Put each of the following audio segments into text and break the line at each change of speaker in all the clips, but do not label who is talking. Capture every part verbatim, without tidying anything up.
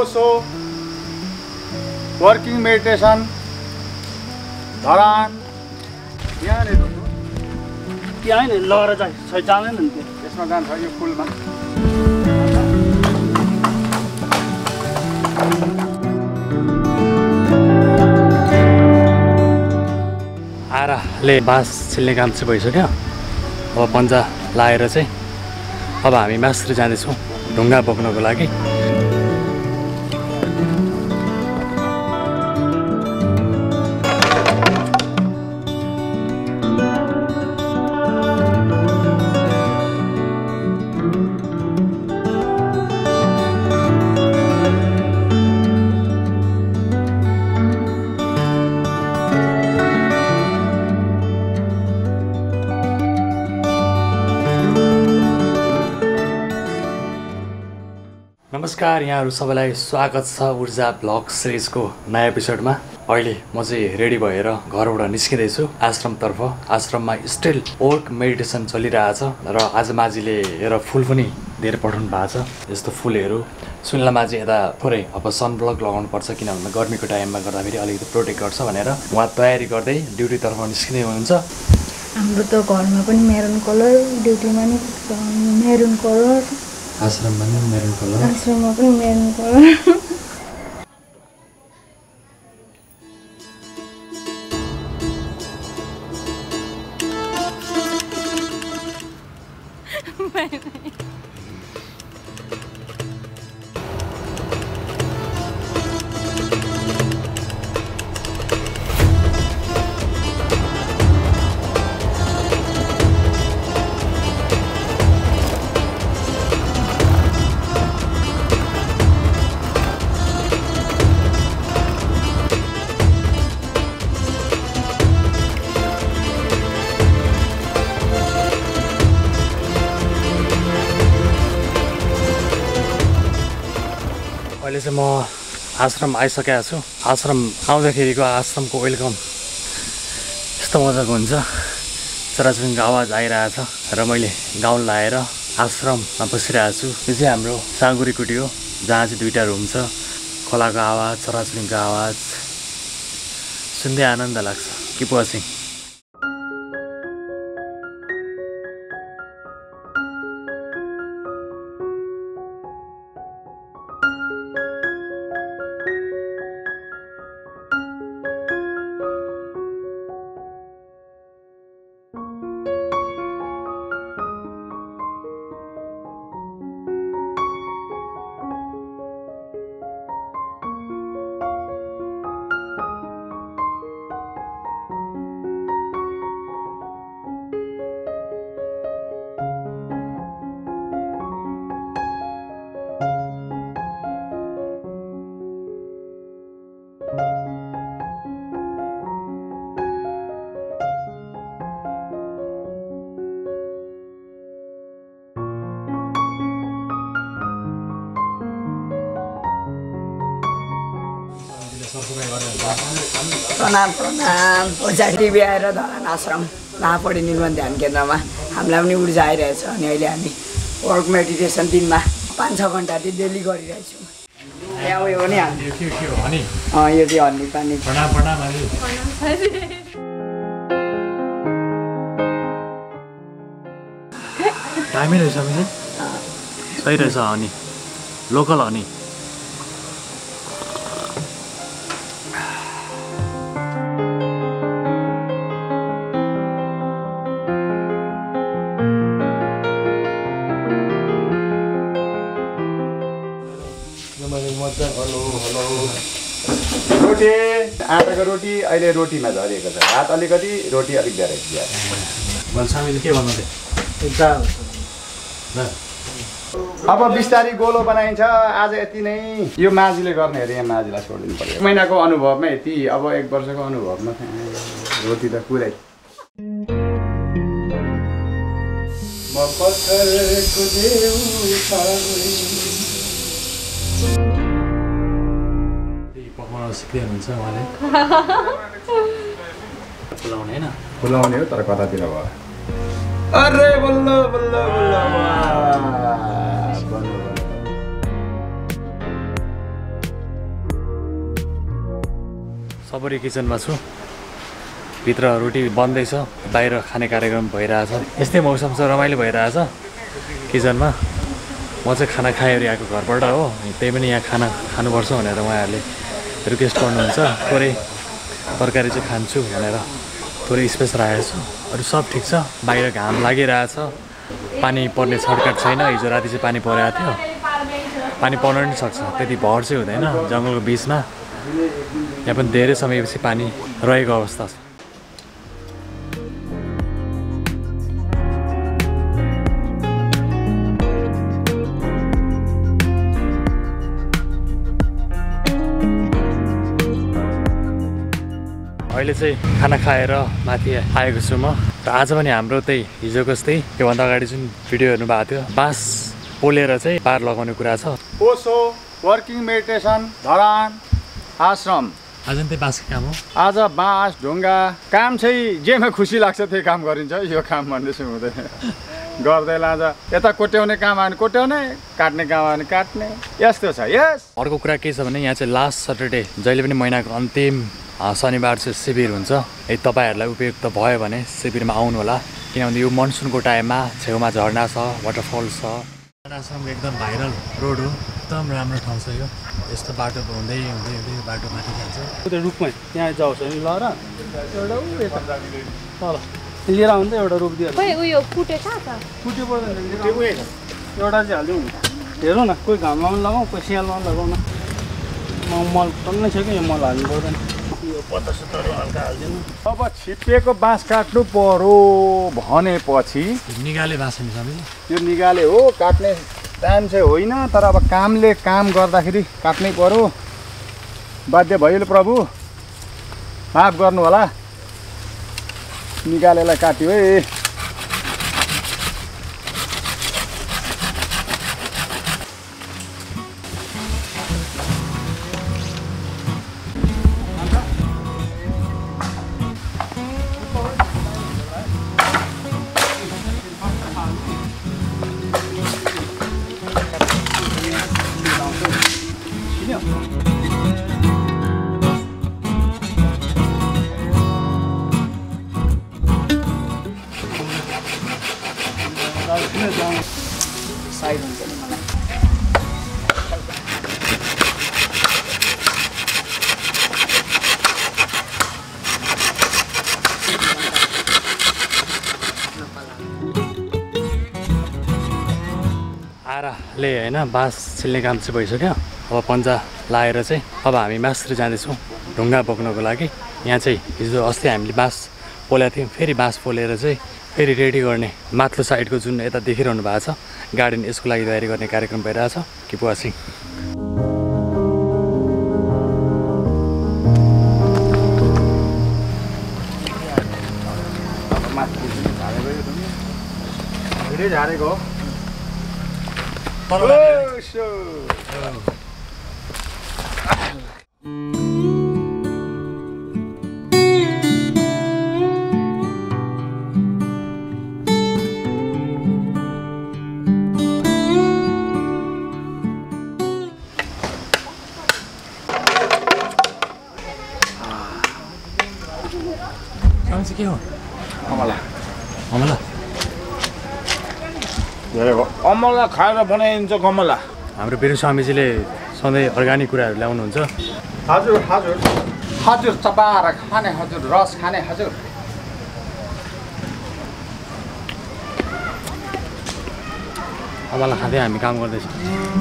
Osho working meditation Dharan यहाँनिर
यहाँ नि लगेर चाहिँ छै जाँदैन नि त्यो
यसमा जान्छ यो पुलमा
आराले बाँस छिल्ने काम चाहिँ भइसक्यो। अब पन्जा लाएर चाहिँ अब हामी मास्तिर जाँदैछौँ ढुङ्गा बोक्नको लागि। नमस्कार, यहाँहरू सबैलाई स्वागत छ ऊर्जा ब्लग सिरिजको नयाँ एपिसोडमा। अहिले म चाहिँ रेडी भएर घरबाट निस्किँदैछु आश्रमतर्फ। आश्रममा स्टिल वर्क मेडिटेसन चलिरहेछ र आज माझीले हेर फुल पनि धेरै पठाउनु भएको छ। यस्तो फुलहरू सुनला माझी यता थोरै अब सनब्लक लगाउनु पर्छ किनभने गर्मीको टाइममा गर्दाखेरि अलिकति प्रोटेक्ट गर्छ भनेर उहाँ तयारी गर्दै ड्युटीतर्फ निस्किँदै हुनुहुन्छ।
हाम्रो त घरमा पनि मेरुन कलर, ड्युटीमा नि मेरुन कलर,
आश्रममा पनि मेरुन कलर,
आश्रममा पनि मेरुन कलर।
अहिले चाहिँ म आश्रम आइसकेको छु। आश्रम आउँदाखेरिको आश्रमको वेलकम यस्तो मजाको हुन्छ। चराचुरुङ्गीको आवाज आइरहेछ र मैले गाउन लाएर आश्रममा बसिरहेको छु। यो चाहिँ हाम्रो साँगुरी कुटी हो जहाँ चाहिँ दुईवटा रुम छ। खोलाको आवाज, चराचुरुङ्गीको आवाज सुन्दै आनन्द लाग्छ। Keep watching.
प्रणाम प्रणाम ओझा टिभी आएर धरान आश्रम महापरिनिर्वाण ध्यान केन्द्रमा हामीलाई पनि ऊर्जा आइरहेछ। अनि अहिले हामी वर्क मेडिटेसन दिनमा पाँच छ घन्टा चाहिँ डेली गरिरहेछौँ। यहाँ उयो पनि हामी यो चाहिँ हनी पानी
दामी रहेछ मिस, सही रहेछ। Honey local honey.
रोटी आटाको रोटी अहिले रोटीमा झरिएको छ। भात अलिकति, रोटी अलिक धेरै।
भन्सामीले के भन्नु
अब बिस्तारी गोलो बनाइन्छ। आज यति नै। यो माझीले गर्ने अरे, यहाँ माझीलाई छोडिदिनु पर्यो। एक महिनाको अनुभवमा यति, अब एक वर्षको अनुभवमा रोटी त पुरै।
पकाउन सिक्दै हुनुहुन्छ उहाँले। फुलाउने होइन,
फुलाउने हो तर कतातिर भयो। अरे बल्ल बल्ल बल्ल
सबरी किचनमा छु भित्र रोटी बन्दैछ बाहिर खाने कार्यक्रम भइरहेछ यस्तै मौसम छ रमाइलो भइरहेछ किचनमा म चाहिँ खाना खाएर आएको घरबाट हो त्यही पनि यहाँ खाना खानुपर्छ भनेर उहाँहरूले रिक्वेस्ट गर्नुहुन्छ थोरै तरकारी चाहिँ खान्छु भनेर थोरै स्पेस राखेको छु अरू सब ठिक छ बाहिर घाम लागिरहेछ पानी पर्ने छटकाट छैन हिजो राति चाहिँ पानी परेको थियो पानी पर्न पनि सक्छ त्यति भर चाहिँ हुँदैन जङ्गलको बिचमा यहाँ पनि धेरै समयपछि पानी रहेको अवस्था छ अहिले चाहिँ खाना खाएर माथि आएको छु म र आज पनि हाम्रो त्यही हिजो जस्तै त्योभन्दा अगाडि जुन भिडियो हेर्नु भएको थियो बाँस पोलेर चाहिँ पार लगाउने कुरा छ
ओसो वर्किङ मेडिटेसन धरान आश्रम
आज पनि त्यही बाँसको काम हो
आज बाँस ढुङ्गा काम चाहिँ जेमा खुसी लाग्छ त्यही काम गरिन्छ यो काम भन्दैछु हुँदैन गर्दै लान्छ यता कोट्याउने काम आयो भने कोट्याउने काट्ने काम आयो भने काट्ने यस्तो छ यस
अर्को कुरा के छ भने यहाँ चाहिँ लास्ट सटरडे जहिले पनि महिनाको अन्तिम शनिबार चाहिँ शिविर हुन्छ यदि तपाईँहरूलाई उपयुक्त भयो भने शिविरमा आउनु होला किनभने यो मनसुनको टाइममा छेउमा झरना छ वाटरफल छ आश्रमको एकदम भाइरल रोड हो एकदम राम्रो ठाउँ छ यो यस्तो बाटो हुँदै हुँदै हुँदै बाटो माथि जान्छ
त्यो रुखमै त्यहाँ जाओस् नि ल र एउटा उ यता तल लिएर आउँदा एउटा रुख दिएर
खोइ उयो फुटेछ त
फुट्यो पर्दैन एउटा चाहिँ हालिदिउँ हेरौँ न कोही घाममा पनि लगाउँ कोही सियालमा पनि लगाउँ न म मल टन्नै छ कि यो मल हाल्नु पर्दैन यो पत्तासत्ताहरू हल्का हालिदिनु
अब छिप्पिएको बाँस काट्नु पर्यो भनेपछि
निगाले बाँस नि सबै
यो निगाले हो काट्ने टाइम चाहिँ होइन तर अब कामले काम गर्दाखेरि काट्नै पर्यो बाध्य भयो प्रभु माफ गर्नु होला निगालेलाई काट्यो है
साइड हुन्छ नि मलाई
आराले होइन बाँस छिल्ने काम चाहिँ भइसक्यो अब पन्जा लाएर चाहिँ अब हामी मास्त्री जाँदैछौँ ढुङ्गा बोक्नको लागि यहाँ चाहिँ हिजो अस्ति हामीले बाँस पोलेको थियौँ फेरि बाँस पोलेर चाहिँ फेरि रेडी गर्ने माथिल्लो साइडको जुन यता देखिरहनु भएको छ गार्डन यसको लागि तयारी गर्ने कार्यक्रम भइरहेछ किप वाचिङ
झारेको
के हो
अमला
अमला
धेरैको अमला खाएर बनाइन्छ कमला
हाम्रो वीर स्वामीजीले सधैँ अर्ग्यानिक कुराहरू ल्याउनुहुन्छ
हजुर हजुर हजुर चपाएर खाने हजुर रस खाने हजुर
अमला खाँदै हामी काम गर्दैछौँ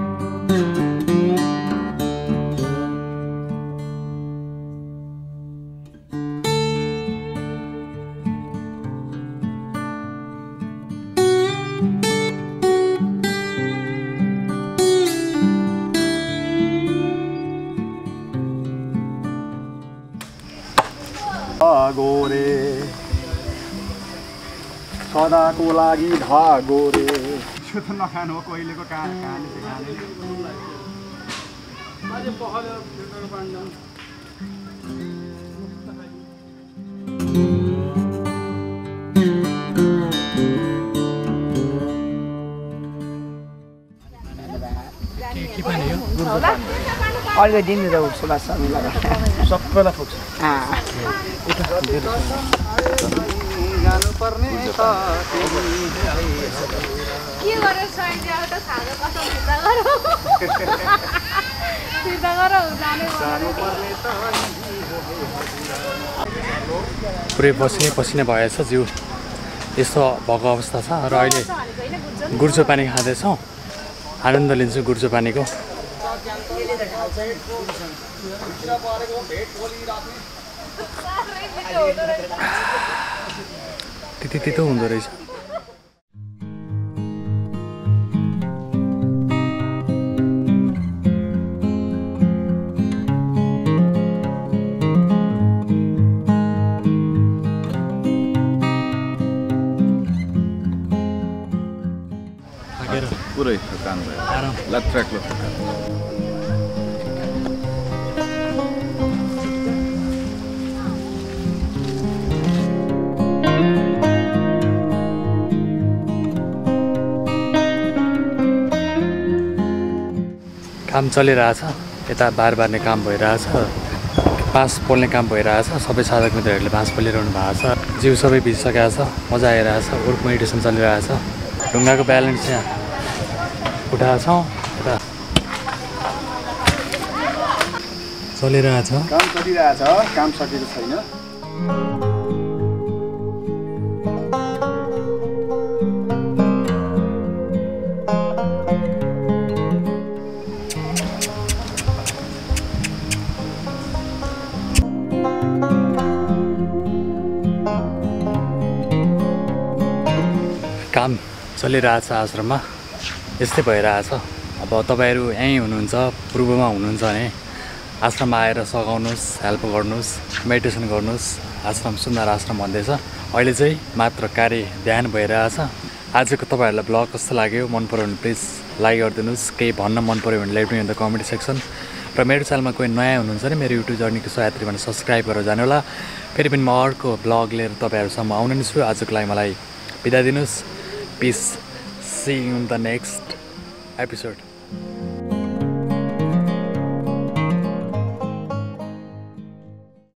गोरे सदाको लागि धागो रे त्यो त नखानु हो कहिलेको कहाँ कहाँले चाहिँ खाने
के पानी हो
अलिकति दिनु त सुभाष स्वामीलाई
सबैलाई पुग्छ जानुपर्ने
के गर्यो स्वामीले अब त खाजा कसो फिर्ता गरौँ फिर्ता गरौँ जानुपर्ने
पुरै पसिनै पसिनै भएछ जिउ यस्तो भएको अवस्था छ र अहिले गुर्जो पानी खाँदैछौँ आनन्द लिन्छु गुर्जो पानीको त्यति तितो हुँदो रहेछ
पुरै थकान भयो लत्र्याक्लो थकान
काम चलिरहेछ यता बार बार्ने काम भइरहेछ बाँस पोल्ने काम भइरहेछ सबै साधक मित्रहरूले बाँस पोलिरहनु भएको छ जिउ सबै भिजिसकेको छ मजा आइरहेछ वर्क मेडिटेसन चलिरहेछ ढुङ्गाको ब्यालेन्स यहाँ उठाएको छौँ यता चलिरहेछ
काम चलिरहेछ काम सकेको छैन
काम चलिरहेछ आश्रममा यस्तै भइरहेछ अब तपाईँहरू यहीँ हुनुहुन्छ पूर्वमा हुनुहुन्छ भने आश्रममा आएर सघाउनुहोस् हेल्प गर्नुहोस् मेडिटेसन गर्नुहोस् आश्रम सुन्दर आश्रम भन्दैछ अहिले चाहिँ मात्र कार्य ध्यान भइरहेछ आजको तपाईँहरूलाई ब्लग कस्तो लाग्यो मन पऱ्यो भने प्लिज लाइक गरिदिनुहोस् केही भन्न मन पऱ्यो भने let me in the comment section र मेरो च्यानलमा कोही नयाँ हुनुहुन्छ भने मेरो युट्युब जर्नीको सहयात्री भने सब्सक्राइब गरेर जानु होला फेरि पनि म अर्को ब्लग लिएर तपाईँहरूसम्म आउने नै छु आजको लागि मलाई बिदा दिनुहोस् Peace. See you in the next episode.